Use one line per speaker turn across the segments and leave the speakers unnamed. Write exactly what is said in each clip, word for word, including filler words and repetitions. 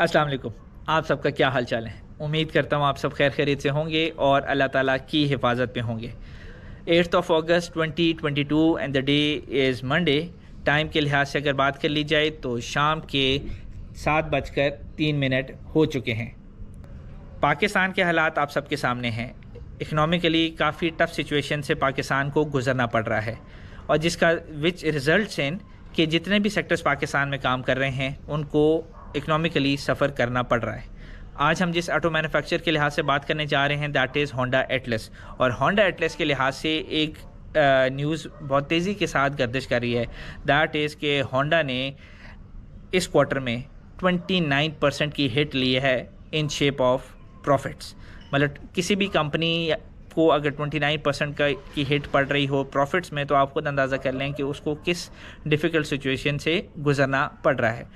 अस्सलाम वालेकुम। आप सबका क्या हाल चाल है। उम्मीद करता हूँ आप सब खैर खैरियत से होंगे और अल्लाह ताला की हिफाजत में होंगे। Eighth of August twenty twenty two and the day is Monday. Time के लिहाज से अगर बात कर ली जाए तो शाम के सात बजकर तीन मिनट हो चुके हैं। पाकिस्तान के हालात आप सबके सामने हैं। इकनॉमिकली काफ़ी टफ सिचुएशन से पाकिस्तान को गुजरना पड़ रहा है और जिसका विच रिज़ल्ट्स इन कि जितने भी सेक्टर्स पाकिस्तान में काम कर रहे हैं उनको इकनॉमिकली सफ़र करना पड़ रहा है। आज हम जिस ऑटो मैन्युफैक्चर के लिहाज से बात करने जा रहे हैं दैट इज़ होंडा एटलस। और होंडा एटलस के लिहाज से एक न्यूज़ बहुत तेज़ी के साथ गर्दिश कर रही है, दैट इज़ कि होंडा ने इस क्वार्टर में उनतीस परसेंट की हिट ली है इन शेप ऑफ प्रॉफिट्स। मतलब किसी भी कंपनी को अगर उनतीस परसेंट का की हिट पड़ रही हो प्रॉफिट्स में, तो आप खुद अंदाज़ा कर लें कि उसको किस डिफ़िकल्ट सिचुएशन से गुजरना पड़ रहा है।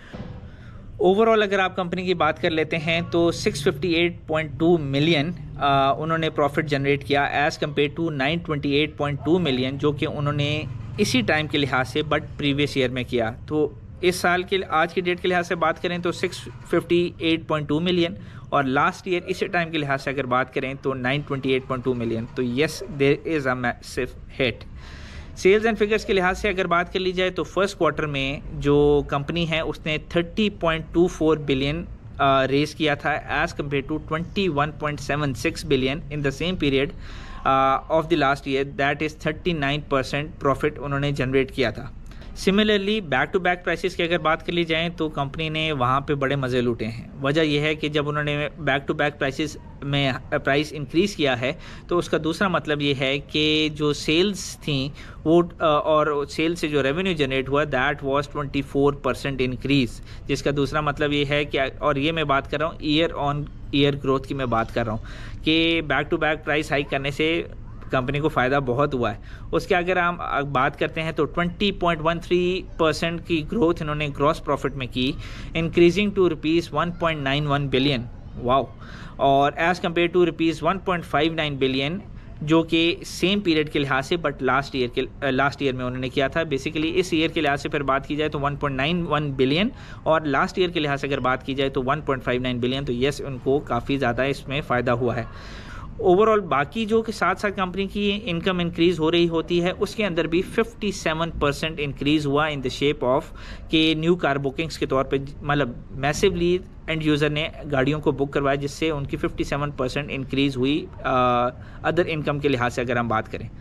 ओवरऑल अगर आप कंपनी की बात कर लेते हैं तो छह सौ अट्ठावन पॉइंट दो मिलियन आ, उन्होंने प्रॉफिट जनरेट किया एज़ कम्पेयर टू नौ सौ अट्ठाईस पॉइंट दो मिलियन जो कि उन्होंने इसी टाइम के लिहाज से बट प्रीवियस ईयर में किया। तो इस साल के आज की डेट के लिहाज से बात करें तो छह सौ अट्ठावन पॉइंट दो मिलियन और लास्ट ईयर इसी टाइम के लिहाज से अगर बात करें तो नौ सौ अट्ठाईस पॉइंट दो मिलियन। तो yes there is a massive hit. Sales and figures के लिहाज से अगर बात कर ली जाए तो फर्स्ट क्वार्टर में जो कंपनी है उसने तीस पॉइंट दो चार बिलियन रेज किया था एज कम्पेयर टू इक्कीस पॉइंट सात छह billion in the same period of the last year. That is उनतालीस परसेंट प्रॉफिट उन्होंने जनरेट किया था। Similarly back to back prices की अगर बात कर ली जाए तो कंपनी ने वहाँ पे बड़े मज़े लूटे हैं। वजह यह है कि जब उन्होंने बैक टू बैक प्राइसेस में प्राइस इंक्रीज़ किया है तो उसका दूसरा मतलब ये है कि जो सेल्स थी वो और सेल्स से जो रेवेन्यू जनरेट हुआ दैट वाज चौबीस परसेंट इंक्रीज़, जिसका दूसरा मतलब ये है कि, और ये मैं बात कर रहा हूँ ईयर ऑन ईयर ग्रोथ की मैं बात कर रहा हूँ कि back to back price hike करने से कंपनी को फ़ायदा बहुत हुआ है। उसके अगर हम बात करते हैं तो बीस पॉइंट एक तीन परसेंट की ग्रोथ इन्होंने ग्रॉस प्रॉफिट में की, increasing to rupees one point nine one billion. Wow. और as compare to rupees one point five nine billion जो कि सेम पीरियड के लिहाज से बट लास्ट ईयर के लास्ट ईयर में उन्होंने किया था। बेसिकली इस ईयर के लिहाज से फिर बात की जाए तो one point nine one billion और लास्ट ईयर के लिहाज से अगर बात की जाए तो one point five nine billion. तो येस उनको काफ़ी ज़्यादा इसमें फ़ायदा हुआ है। ओवरऑल बाकी जो के साथ साथ कंपनी की इनकम इंक्रीज़ हो रही होती है उसके अंदर भी सत्तावन परसेंट इंक्रीज़ हुआ इन द शेप ऑफ के न्यू कार बुकिंग्स के तौर पे, मतलब मैसिवली एंड यूज़र ने गाड़ियों को बुक करवाया जिससे उनकी सत्तावन परसेंट इंक्रीज़ हुई अदर इनकम के लिहाज से अगर हम बात करें।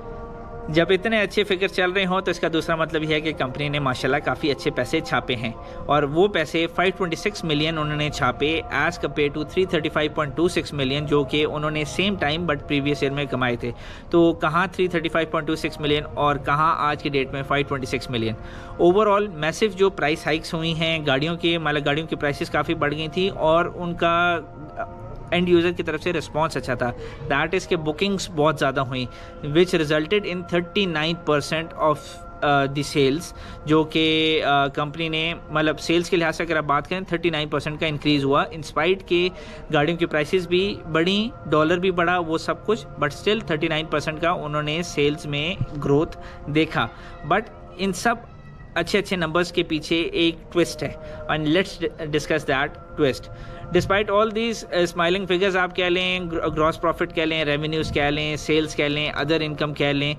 जब इतने अच्छे फिगर चल रहे हों तो इसका दूसरा मतलब यह है कि कंपनी ने माशाल्लाह काफ़ी अच्छे पैसे छापे हैं और वो पैसे पाँच सौ छब्बीस मिलियन उन्होंने छापे एज़ कम्पेयर टू तीन सौ पैंतीस पॉइंट दो छह मिलियन जो कि उन्होंने same time but previous year में कमाए थे। तो कहाँ तीन सौ पैंतीस पॉइंट दो छह मिलियन और कहाँ आज की डेट में पाँच सौ छब्बीस मिलियन। ओवरऑल मैसिव जो प्राइस हाइक्स हुई हैं गाड़ियों के, मतलब गाड़ियों की प्राइसेस काफ़ी बढ़ गई थी और उनका एंड यूज़र की तरफ से रिस्पांस अच्छा था। दैट इज़ के बुकिंग्स बहुत ज़्यादा हुई which resulted in thirty nine percent of the sales जो कि कंपनी ने, मतलब सेल्स के लिहाज से अगर आप बात करें उनतालीस परसेंट का इंक्रीज़ हुआ इंस्पाइट के गाड़ियों की प्राइसेस भी बढ़ी, डॉलर भी बढ़ा, वो सब कुछ, बट स्टिल उनतालीस परसेंट का उन्होंने सेल्स में ग्रोथ देखा। बट इन सब अच्छे अच्छे नंबर्स के पीछे एक ट्विस्ट है and let's discuss that twist. Despite all these smiling figures आप कह लें, ग्रॉस प्रॉफिट कह लें, रेवेन्यूज़ कह लें, सेल्स कह लें, अदर इनकम कह लें,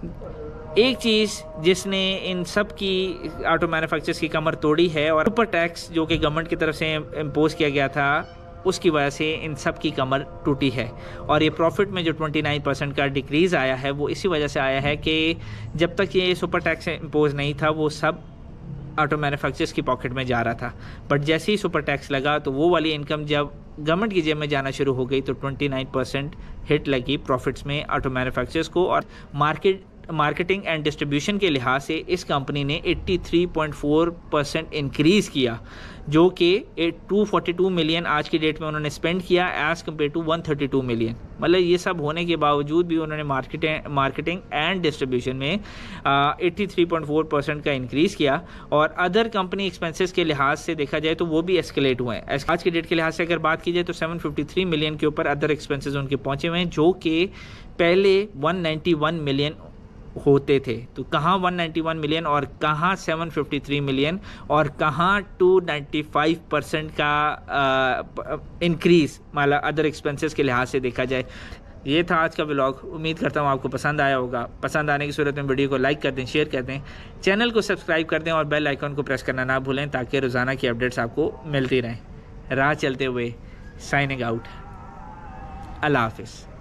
एक चीज़ जिसने इन सब की ऑटो मैन्युफैक्चरर्स की कमर तोड़ी है और सुपर टैक्स जो कि गवर्नमेंट की तरफ से इम्पोज किया गया था उसकी वजह से इन सब की कमर टूटी है। और ये प्रॉफिट में जो उनतीस परसेंट का डिक्रीज़ आया है वो इसी वजह से आया है कि जब तक ये सुपर टैक्स इम्पोज नहीं था वो सब ऑटो मैन्युफैक्चरर्स की पॉकेट में जा रहा था, बट जैसे ही सुपर टैक्स लगा तो वो वाली इनकम जब गवर्नमेंट की जेब में जाना शुरू हो गई तो उनतीस परसेंट हिट लगी प्रॉफिट्स में ऑटो मैन्युफैक्चरर्स को। और मार्केट मार्केटिंग एंड डिस्ट्रीब्यूशन के लिहाज से इस कंपनी ने तिरासी पॉइंट चार परसेंट इंक्रीज़ किया जो कि दो सौ बयालीस मिलियन आज की डेट में उन्होंने स्पेंड किया एज़ कम्पेयर टू एक सौ बत्तीस मिलियन। मतलब ये सब होने के बावजूद भी उन्होंने मार्केटिंग मार्केटिंग एंड डिस्ट्रीब्यूशन में तिरासी पॉइंट चार परसेंट का इंक्रीज़ किया। और अदर कंपनी एक्सपेंसेस के लिहाज से देखा जाए तो वो भी एस्केलेट हुए हैं। आज की डेट के लिहाज से अगर बात की जाए तो सात सौ तिरेपन मिलियन के ऊपर अदर एक्सपेंसेस उनके पहुँचे हुए हैं जो कि पहले एक सौ इक्यानवे मिलियन होते थे। तो कहाँ एक सौ इक्यानवे मिलियन और कहाँ सात सौ तिरेपन मिलियन और कहाँ दो सौ पचानवे परसेंट का इंक्रीज़ मतलब अदर एक्सपेंसेस के लिहाज से देखा जाए। ये था आज का व्लॉग। उम्मीद करता हूँ आपको पसंद आया होगा। पसंद आने की सूरत में वीडियो को लाइक कर दें, शेयर कर दें, चैनल को सब्सक्राइब कर दें और बेल आइकन को प्रेस करना ना भूलें ताकि रोज़ाना की अपडेट्स आपको मिलती रहें। राह चलते हुए साइनिंग आउट। अल्लाह हाफिज़।